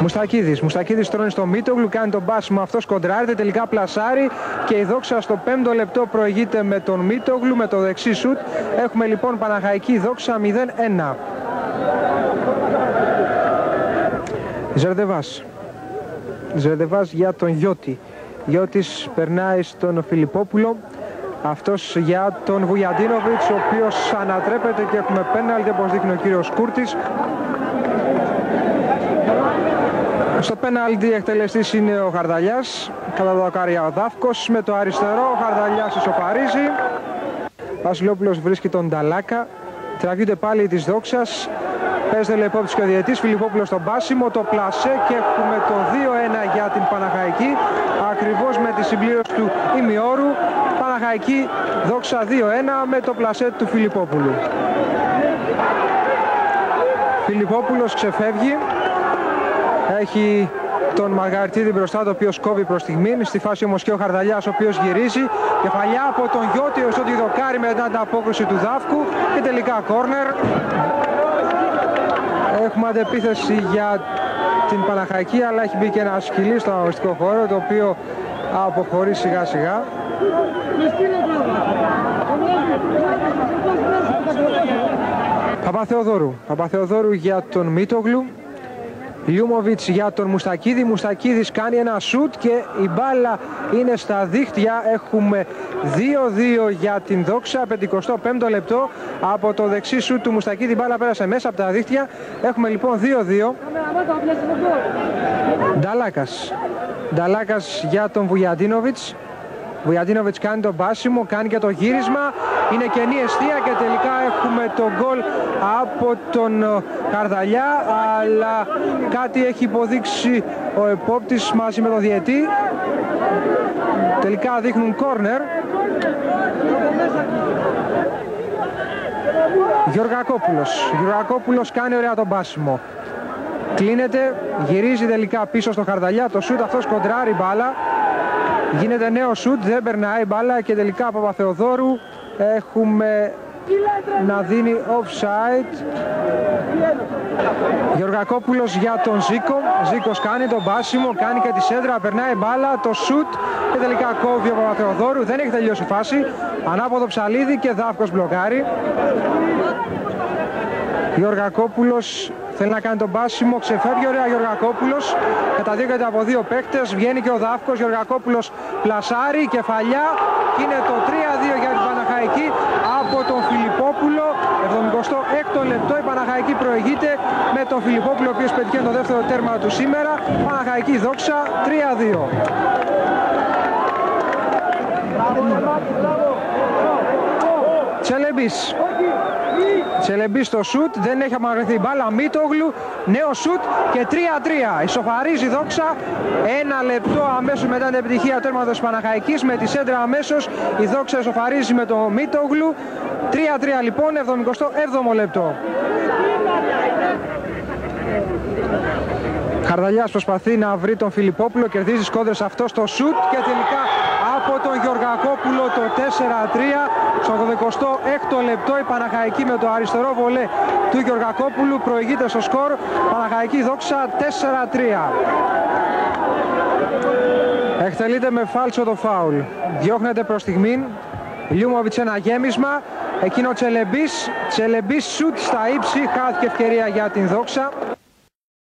Μουστακίδης τρώνει στο Μίτογλου, κάνει τον πάσιμο, αυτός κοντράρεται, τελικά πλασάρει και η Δόξα στο 5ο λεπτό προηγείται με τον Μίτογλου με το δεξί σουτ. Έχουμε λοιπόν Παναχαϊκή Δόξα 0-1. Ζερδεβάς για τον Γιώτη. Γιώτης περνάει στον Φιλιππόπουλο. Αυτός για τον Βουγιαντίνοβιτς, ο οποίος ανατρέπεται και έχουμε πέναλτι, όπως δείχνει ο κύριος Κούρτης. Στο πέναλτι εκτελεστής είναι ο Χαρδαλιάς, κατά το δοκάρια ο Δάφκος, με το αριστερό ο Χαρδαλιάς ισοφαρίζει. Βασιλόπουλος βρίσκει τον Νταλάκα, τραβιούνται πάλι της Δόξας, παίζεται λεπόπτης και ο διαιτής, Φιλιππόπουλος στον πάσιμο, το πλασέ και έχουμε το 2-1 για την Παναχαϊκή, ακριβώς με τη συμπλήρωση του ημιώρου. Παναχαϊκή Δόξα 2-1 με το πλασέ του Φιλιππόπουλου. Φιλιππόπουλος ξεφεύγει, έχει τον Μαργαριτίδη μπροστά, το οποίο σκόβει προς στιγμήν. Στη φάση όμως και ο Χαρδαλιάς, ο οποίος γυρίζει. Κεφαλιά από τον Γιώτη, ο Σότι δοκάρει μετά την απόκριση του Δάφκου και τελικά κόρνερ. Έχουμε αντεπίθεση για την Παναχαϊκή, αλλά έχει μπει και ένα σκυλί στο αγωνιστικό χώρο, το οποίο αποχωρεί σιγά σιγά. Παπαθεοδόρου για τον Μίτογλου. Λιούμοβιτς για τον Μουστακίδη. Μουστακίδης κάνει ένα σουτ και η μπάλα είναι στα δίχτυα. Έχουμε 2-2 για την Δόξα, 55ο λεπτό. Από το δεξί σουτ του Μουστακίδη η μπάλα πέρασε μέσα από τα δίχτυα. Έχουμε λοιπόν 2-2. Νταλάκας για τον Βουγιαντίνοβιτς. Βουγιαντίνοβιτς κάνει τον πάσιμο, κάνει και το γύρισμα. Είναι κενή εστία και τελικά έχουμε το γκολ από τον Χαρδαλιά, αλλά κάτι έχει υποδείξει ο επόπτης μαζί με τον διαιτή. Τελικά δείχνουν κόρνερ. Γεωργακόπουλος κάνει ωραία τον πάσιμο. Κλείνεται, γυρίζει τελικά πίσω στο Χαρδαλιά, το σούτ αυτός κοντράρει μπάλα. Γίνεται νέο σουτ, δεν περνάει μπάλα και τελικά από Παπαθεοδόρου έχουμε να δίνει offside. Γεωργακόπουλος για τον Ζήκο. Ζήκος κάνει τον πάσιμο, κάνει και τη σέντρα, περνάει μπάλα, το σουτ και τελικά κόβει ο Παπαθεοδόρου. Δεν έχει τελειώσει η φάση. Ανάποδο ψαλίδι και Δάφκος μπλοκάρει. Γεωργακόπουλος θέλει να κάνει τον πάσιμο, ξεφεύγει ωραία Γεωργακόπουλος, καταδίκεται από δύο παίκτες, βγαίνει και ο Δάφκος, Γεωργακόπουλος πλασάρει, κεφαλιά και είναι το 3-2 για την Παναχαϊκή από τον Φιλιππόπουλο. 76ο λεπτό η Παναχαϊκή προηγείται με τον Φιλιππόπουλο, ο οποίος πετυχαίνει το δεύτερο τέρμα του σήμερα. Παναχαϊκή Δόξα 3-2. Τσελεμπής στο σουτ, δεν έχει αμαγρεθεί η μπάλα, Μίτογλου, νέο σουτ και 3-3. Ισοφαρίζει η Δόξα, ένα λεπτό αμέσως μετά την επιτυχία τέρματος της Παναχαϊκής, με τη σέντρα αμέσως η Δόξα ισοφαρίζει με το Μίτογλου. 3-3 λοιπόν, 77ο λεπτό. Χαρδαλιάς προσπαθεί να βρει τον Φιλιππόπουλο, κερδίζει σκόντρες αυτό στο σουτ και τελικά από τον Γεωργακόπουλο το 4-3. Στο 86ο λεπτό η Παναχαϊκή με το αριστερό βολέ του Γεωργακόπουλου προηγείται στο σκορ. Παναχαϊκή Δόξα 4-3. Εκτελείται με φάλτσο το φάουλ. Διώχνεται προς στιγμήν. Λιούμοβιτς ένα γέμισμα. Εκείνο Τσελεμπής σουτ στα ύψη. Χάθηκε ευκαιρία για την Δόξα.